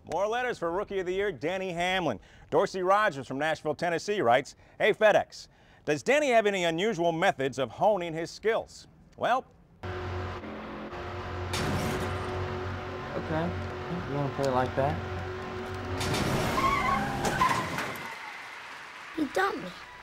More letters for Rookie of the Year, Danny Hamlin. Dorsey Rogers from Nashville, Tennessee writes, "Hey FedEx, does Danny have any unusual methods of honing his skills?" Well, okay, you want to play like that? You dumped me.